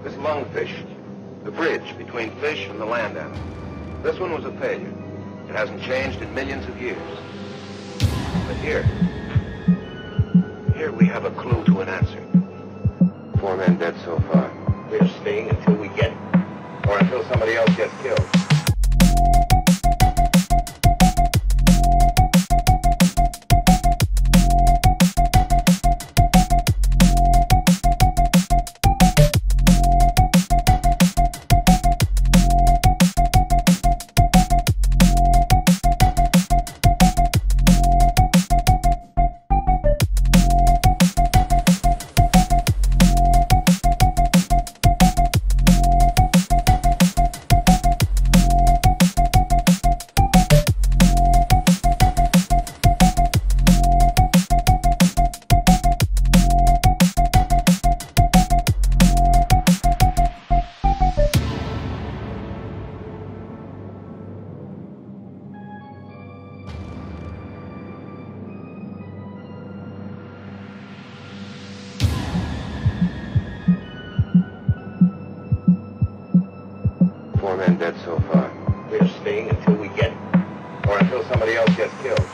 This lungfish, the bridge between fish and the land animal. This one was a failure. It hasn't changed in millions of years. But here we have a clue to an answer. 4 men dead so far. We're staying until we get it. Or until somebody else gets killed. Four men dead so far. We're staying until we get it. Or until somebody else gets killed.